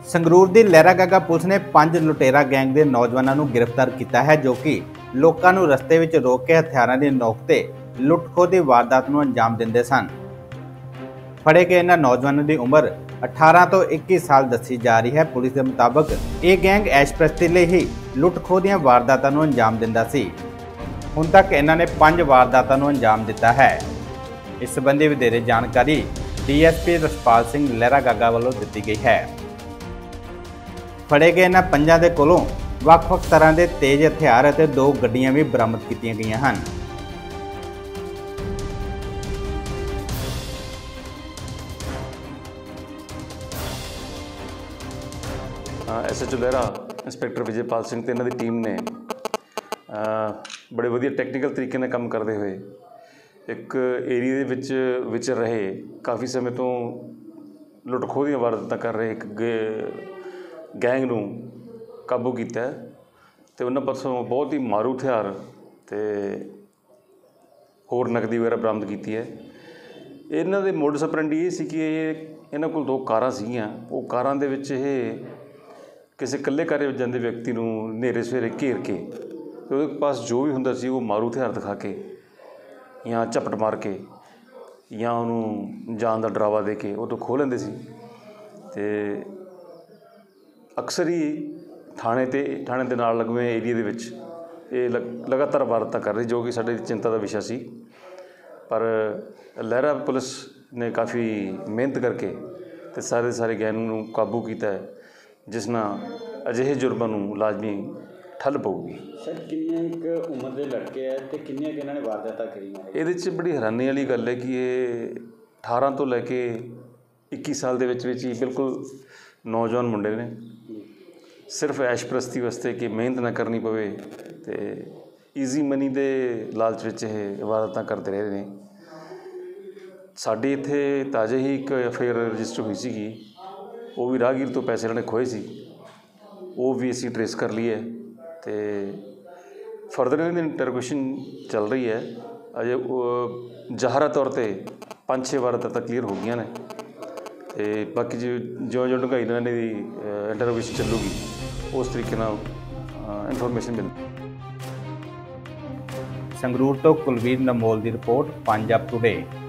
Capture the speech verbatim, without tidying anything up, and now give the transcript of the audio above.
संगरूर की लहरा गागा पुलिस ने पांच लुटेरा गैंग के नौजवानों को गिरफ्तार किया है, जो कि लोगों को रस्ते में रोक के हथियारों की नोक ते लुट खोह की वारदात को अंजाम देंदे सन। फड़े गए इन्होंने नौजवानों की उम्र अठारह तो इक्कीस साल दसी जा रही है। पुलिस के मुताबिक ये गैंग ऐशप्रस्ती लिए ही लुट खोह दी वारदातों को अंजाम दिंदा सी। हुण तक इन्होंने पांच वारदातों को अंजाम दिता है। इस संबंधी वधेरे जानकारी D S P Raspal Singh Lehra Gaga वालों दी गई है। फड़े गए इन्होंने पंजां दे कोलों ਵੱਖ-ਵੱਖ तरह के तेज हथियार और दो गड्डियां भी बरामद की गई हैं। एस एच ओ लहरा इंस्पैक्टर विजयपाल सिंह ते इन्हां दी टीम ने बड़े वधिया टैक्नीकल तरीके नाल काम करते हुए एक एरिए दे विच विचर रहे काफ़ी समय तो लुट खोह दी वारदातां कर रहे एक गैंग नूं काबू किया तो उन्होंने पासों बहुत ही मारू हथियार तो होर नकदी वगैरह बरामद की है। इन्हों के मोडस ऑपरेंडी ये सी कि इन्हों को दो कारां सीगियां, वो कारां दे विच ये किसी कल्ले घरे जाते व्यक्ति को नेरे सवेरे घेर के तो उहदे पास जो भी हुंदा सी वो मारू हथियार दिखा के या झपट मार के या उन्होंने जान का डरावा दे के वो तो खोह लेंदे सी। ते अक्सर ही थाने ते थाने के नाल लगवे एरिए दे विच ये लगातार वारदातां कर रही, जो कि साडी चिंता का विषय सी। पर लहरा पुलिस ने काफ़ी मेहनत करके ते सारे सारे गैंग नूं काबू किया है, जिस नाल अजिहे जुर्मां नूं लाजमी ठल पऊगी। सर किन्ने एक उम्र के लड़के है ते किन्नियां कि इन्होंने वारदातां करियां? इहदे च बड़ी हैरानी वाली गल है कि ये अठारह तो लैके इक्कीस साल दे विच विच ही बिल्कुल नौजवान मुंडे ने। सिर्फ ऐशप्रस्ती वास्ते कि मेहनत ना करनी पवे तो ईजी मनी के लालच विच ये वारदातां करते रहे ने। साडे इत्थे ताज़े ही एक एफ आई आर रजिस्टर हुई सी, वो भी राहगीर तो पैसे इन्होंने खोए सी, वो भी असीं ट्रेस कर ली है। तो फरदर इन्हां दी इंटरोगेशन चल रही है। अजे ज़ाहरा तौर पर पाँच छे वारदातां क्लीयर हो गई ने तो बाकी जो जो जो ढंगाई इन्होंने इंटरोगेशन चलूगी उस तरीके नाल इनफॉर्मेशन मिल। संगरूर तो कुलवीर नमोल की रिपोर्ट, पंजाब टुडे।